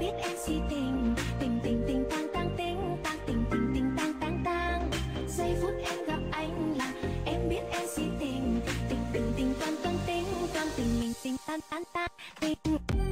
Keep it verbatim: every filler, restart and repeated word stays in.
biết em si tình, tình tình tình tang tang tình tang tình tình tình tang tang tang. Giây phút em gặp anh là em biết em si tình, tình tình tình toan toan tình toan tình mình tình tan tan tan tình.